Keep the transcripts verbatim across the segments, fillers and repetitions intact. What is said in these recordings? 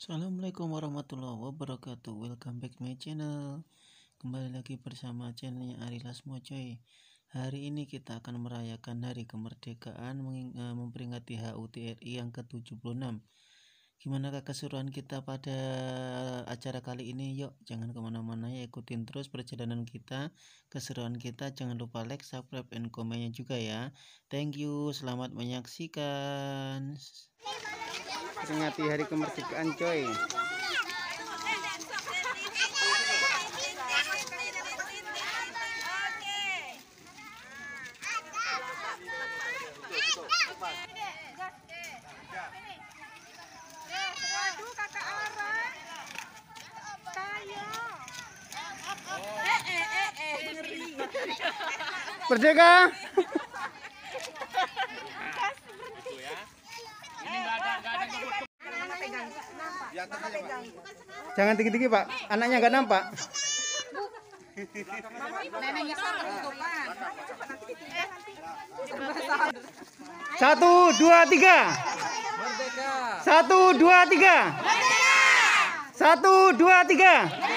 Assalamualaikum warahmatullahi wabarakatuh. Welcome back my channel. Kembali lagi bersama channelnya Ari Lasmo coy. Hari ini kita akan merayakan hari kemerdekaan, memperingati H U T R I yang ke tujuh puluh enam. Gimana keseruan kita pada acara kali ini? Yuk jangan kemana-mana ya, ikutin terus perjalanan kita, keseruan kita. Jangan lupa like, subscribe, and komennya juga ya. Thank you, selamat menyaksikan. Peringati hari kemerdekaan coy. Merdeka. Jangan tinggi-tinggi Pak, anaknya nggak nampak. Satu, dua, tiga. Satu, dua, tiga. Satu, dua, tiga.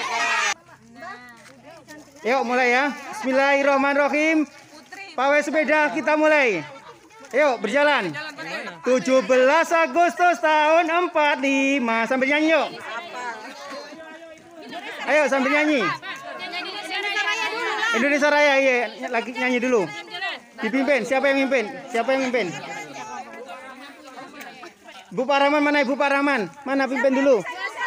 Yuk mulai ya. Bismillahirrahmanirrahim. Pawai sepeda kita mulai. Yuk berjalan. tujuh belas Agustus tahun empat puluh lima. Sambil nyanyi yuk. Ayo sambil nyanyi. Indonesia Raya, iya, lagi nyanyi dulu. Dipimpin, siapa yang mimpin? Siapa yang mimpin? Bu Paraman mana Ibu Paraman? Mana pimpin dulu?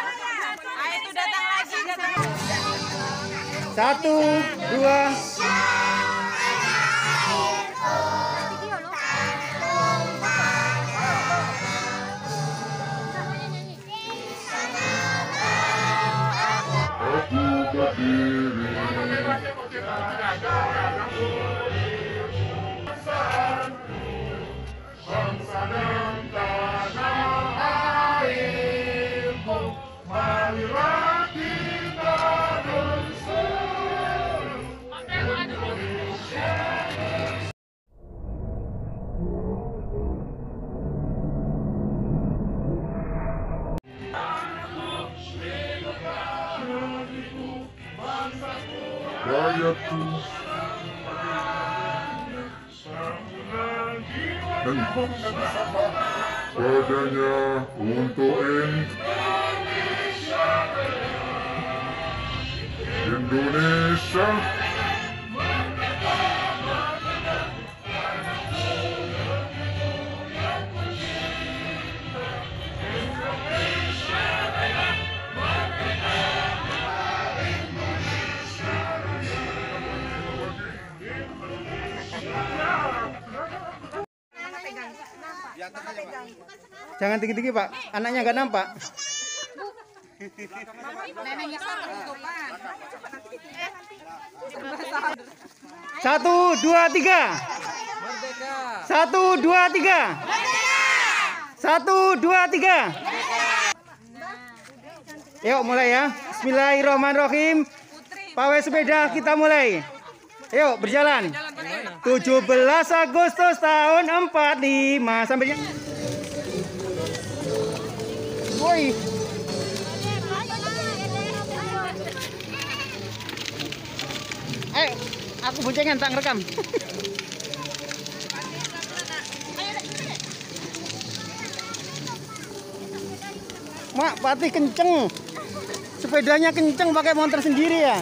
Satu, dua. Bangsa dan tanah airku, marilah kita bersatu. Indonesia. Rakyatku dan padanya untuk Indonesia. Indonesia. Jangan tinggi-tinggi Pak, anaknya nggak nampak. Satu, dua, tiga. Satu, dua, tiga. Satu, dua, tiga. Yuk mulai ya. Bismillahirrahmanirrahim. Pawai sepeda kita mulai. Yuk berjalan. tujuh belas Agustus tahun empat puluh lima. Sambil woi. Eh, aku boncengan tak ngerekam. Mak, Patih kenceng. Sepedanya kenceng pakai motor sendiri ya.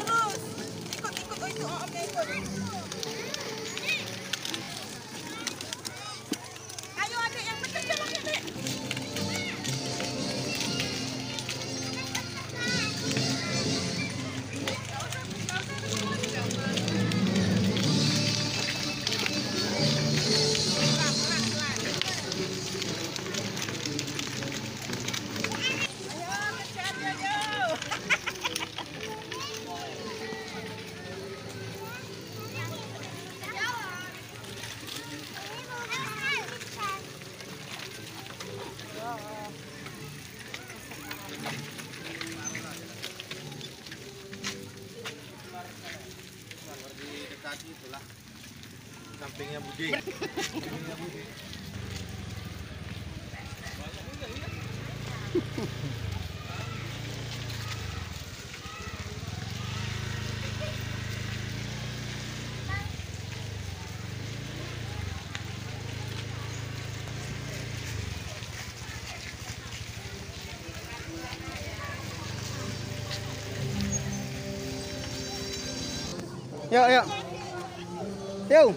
kaki itulah sampingnya Budi. Sampingnya Budi. Yuk, yuk. Yuk.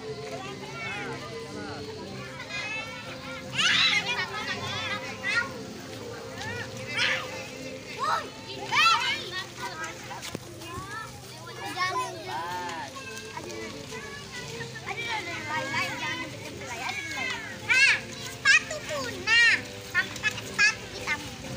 Sepatu punah. Tapi pakai sepatu kita.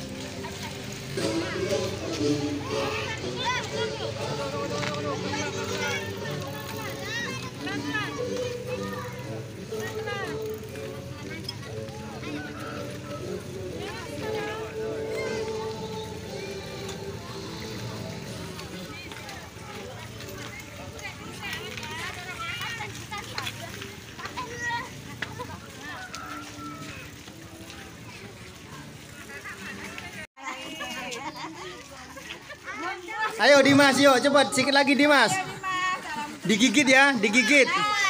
Ayo Dimas, yuk cepat sedikit lagi Dimas. Digigit ya, digigit.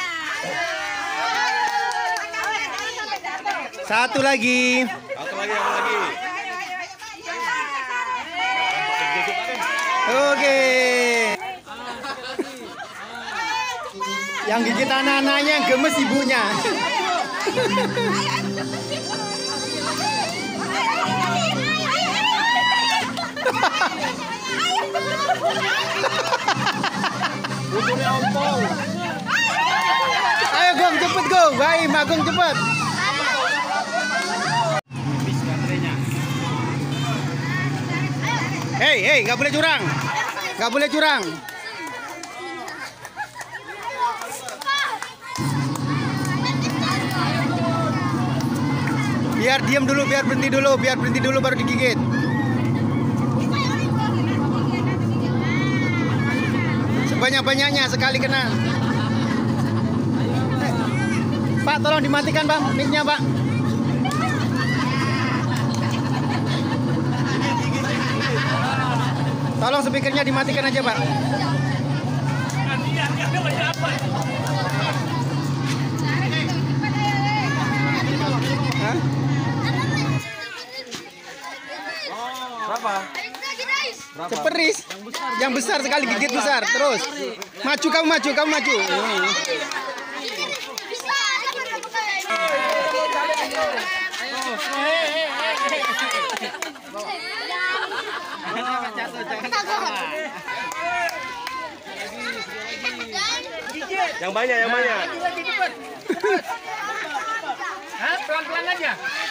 Satu lagi. Satu lagi, satu lagi. Oke. Yang gigit anak-anaknya, yang gemes ibunya. Ayo Gong, cepet Gong. Baik, Magong cepet. Hei, hei, nggak boleh curang. Nggak boleh curang. Biar diam dulu, biar berhenti dulu, biar berhenti dulu baru digigit. Sebanyak-banyaknya sekali kena. Pak, tolong dimatikan Pak, mic-nya Pak. Tolong speakernya dimatikan aja Pak. Hah? Berapa? Seperis. Yang besar sekali, gigit besar. Terus. Maju kamu, maju kamu, maju. Yang banyak, yang banyak. Hah? Pelan-pelan aja.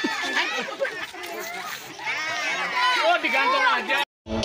Oh, digantung aja.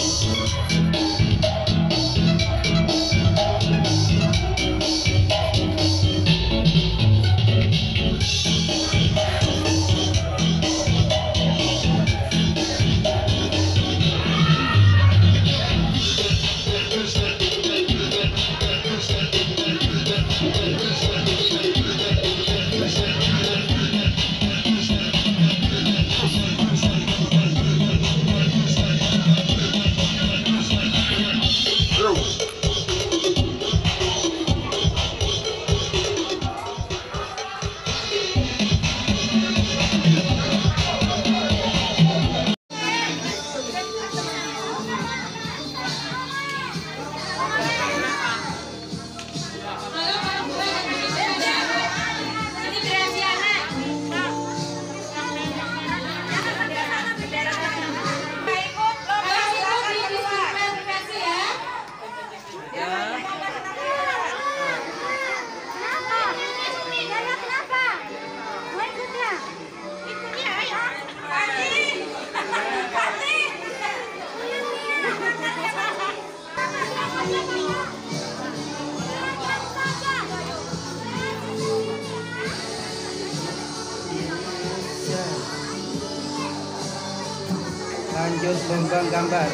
Lanjut lomba gambar.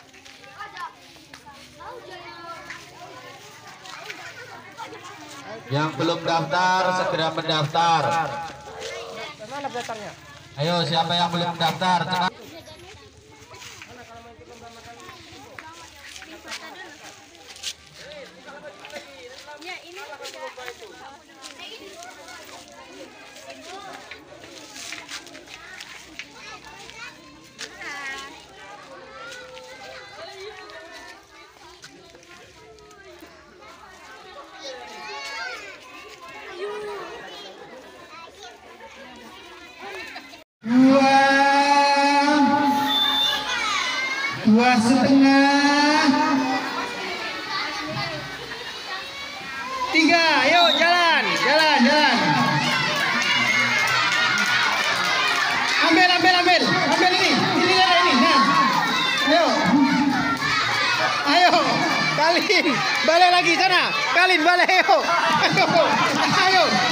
Ya, Yang belum daftar segera mendaftar. Mana daftarnya? Ayo, siapa yang belum daftar? Cepat. Dua, dua setengah, tiga. Ayo jalan, jalan, jalan. Ambil, ambil, ambil, ambil ini, ini ada ini. Nah, ayo, ayo, Kalin, balik lagi sana, Kalin balik, ayo, ayo, ayo.